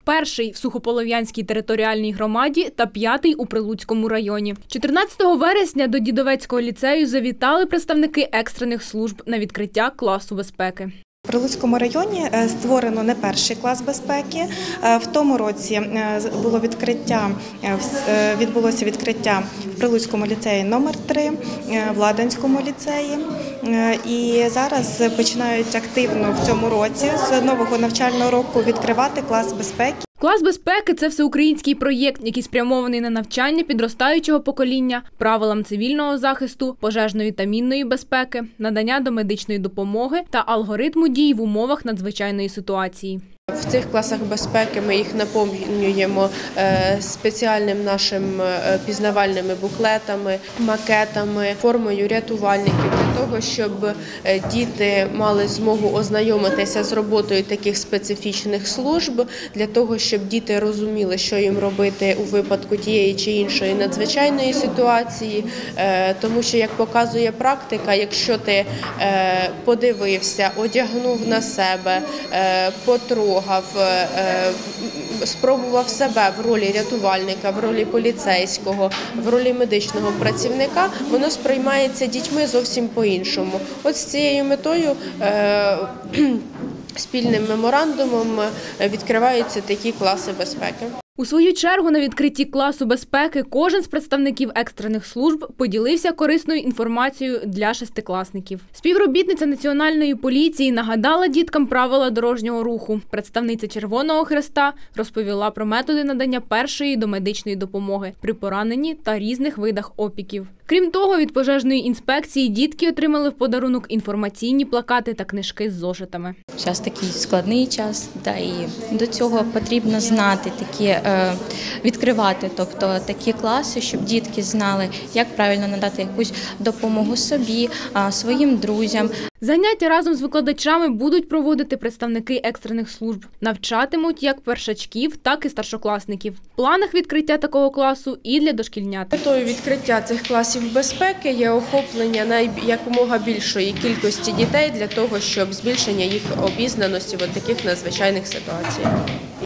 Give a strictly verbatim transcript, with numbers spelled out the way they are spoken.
перший в Сухополов'янській територіальній громаді та п'ятий у Прилуцькому районі. чотирнадцятого вересня до Дідовецького ліцею завітали представники екстрених служб на відкриття класу безпеки. В Прилуцькому районі створено не перший клас безпеки. В тому році було відкриття, відбулося відкриття в Прилуцькому ліцеї номер три, в Ладанському ліцеї. І зараз починають активно в цьому році з нового навчального року відкривати клас безпеки. Клас безпеки – це всеукраїнський проєкт, який спрямований на навчання підростаючого покоління, правилам цивільного захисту, пожежної та мінної безпеки, надання домедичної допомоги та алгоритму дій в умовах надзвичайної ситуації. В цих класах безпеки ми їх наповнюємо спеціальним нашим пізнавальними буклетами, макетами, формою рятувальників для того, щоб діти мали змогу ознайомитися з роботою таких специфічних служб, для того, щоб діти розуміли, що їм робити у випадку тієї чи іншої надзвичайної ситуації. Тому що, як показує практика, якщо ти подивився, одягнув на себе, потрогав, спробував себе в ролі рятувальника, в ролі поліцейського, в ролі медичного працівника, воно сприймається дітьми зовсім по-іншому. От з цією метою спільним меморандумом відкриваються такі класи безпеки. У свою чергу на відкритті класу безпеки кожен з представників екстрених служб поділився корисною інформацією для шестикласників. Співробітниця Національної поліції нагадала діткам правила дорожнього руху. Представниця Червоного Хреста розповіла про методи надання першої домедичної допомоги при пораненні та різних видах опіків. Крім того, від пожежної інспекції дітки отримали в подарунок інформаційні плакати та книжки з зошитами. Зараз такий складний час, та і до цього потрібно знати такі, відкривати, тобто такі класи, щоб дітки знали, як правильно надати якусь допомогу собі, своїм друзям. Заняття разом з викладачами будуть проводити представники екстрених служб. Навчатимуть як першачків, так і старшокласників. В планах відкриття такого класу і для дошкільнят. Метою відкриття цих класів безпеки є охоплення якомога більшої кількості дітей для того, щоб збільшення їх обізнаності в таких надзвичайних ситуаціях.